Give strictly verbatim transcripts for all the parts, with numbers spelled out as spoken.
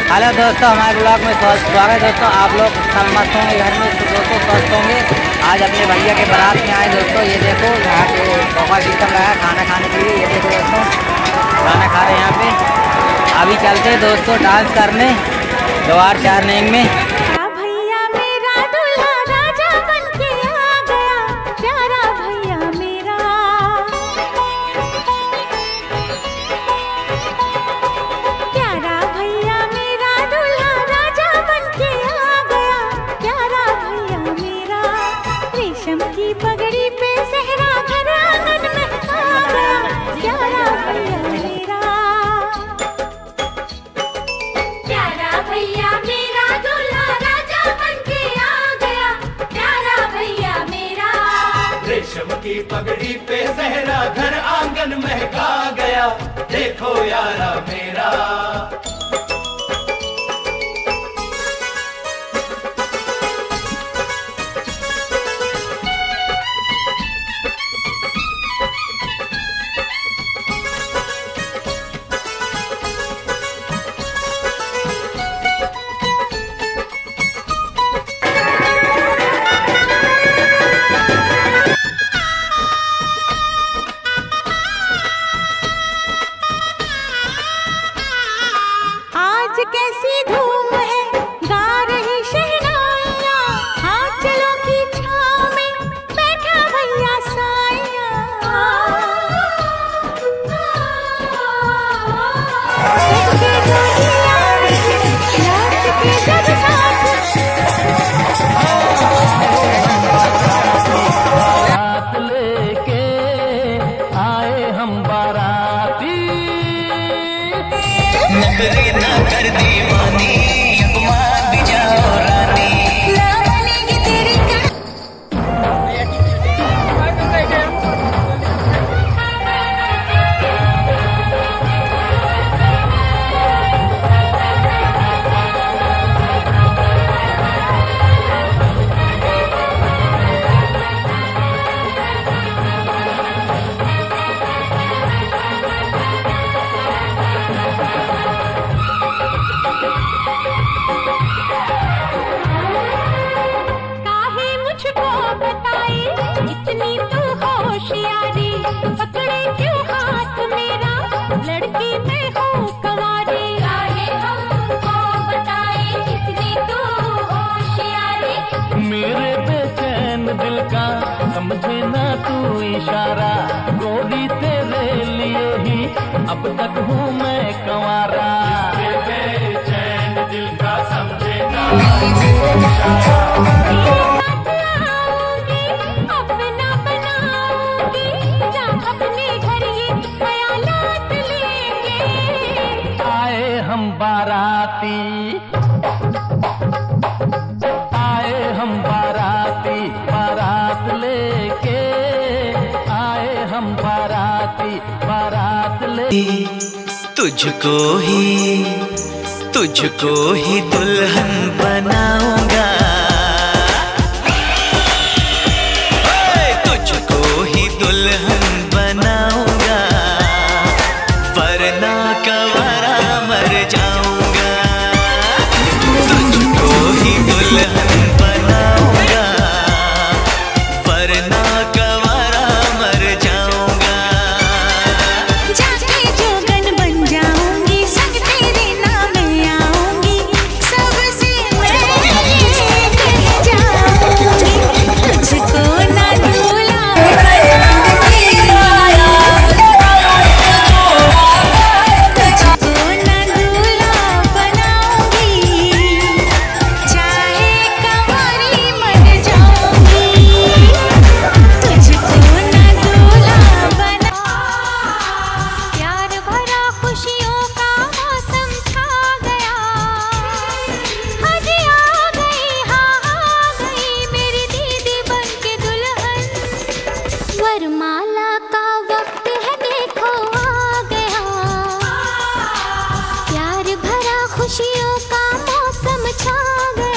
Hello दोस्तों, हमारे blog में स्वागत है दोस्तों। आप लोग सब मस्त होंगे, घर में दोस्तों स्वस्थ होंगे। आज अपने भैया के बारात में आए दोस्तों। ये देखो यहाँ पे सोफा सिस्टम लगा है खाना खाने के लिए। ये देखो दोस्तों खाना खा रहे हैं यहाँ पे। अभी चलते हैं दोस्तों डांस करने द्वार चार नेंग में। की पगड़ी पे सहरा घर आंगन महका गया, देखो यारा मेरा। कैसी धूम है गा रही शहनाइयाँ, हाथ चलो की छाँव में बैठा भैया साइया। सबके दुनिया लौट के जब साथ रात लेके आए हम बाराती, नखरे ना कर दीवानी, मान भी जाओ रानी। लावनी तेरी इतनी तो होशियारी, पकड़े क्यों हाथ मेरा, लड़की मैं हूँ कंवारी। काहे हमको बताए कितनी तो होशियारी, मेरे बेचैन दिल का समझे ना तू इशारा, गोरी तेरे लिए ही अब तक हूँ मैं कंवारा। बेचैन दिल का समझे ना तू इशारा, हम बाराती आए हम बाराती, बारात लेके आए हम बाराती, बारात ले। तुझको ही तुझको ही दुल्हन बनाऊंगा, तुझको ही दुल्हन बनाऊंगा, वरना कंवारा मर जाऊंगा। तुझको ही दुल्हन बनाऊंगा, वरना कंवारा मर जाऊंगा। जाके जोगन बन जाऊंगी, संग तेरे नाम आऊंगी, सबसे मैं कह जाऊंगी। तुझको ना दूल्हा वरमाला का वक्त है देखो आ गया, प्यार भरा खुशियों का मौसम छा गया।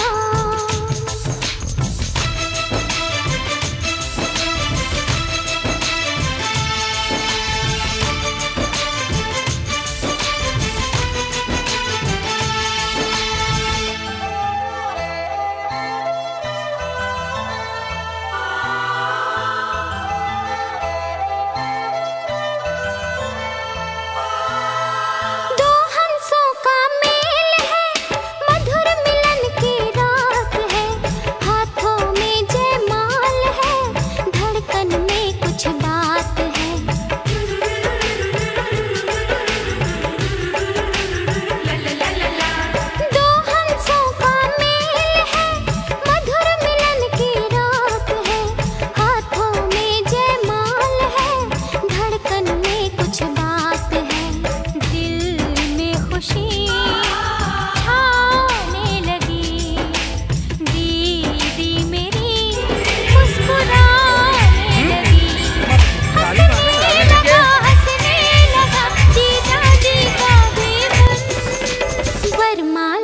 वरमाला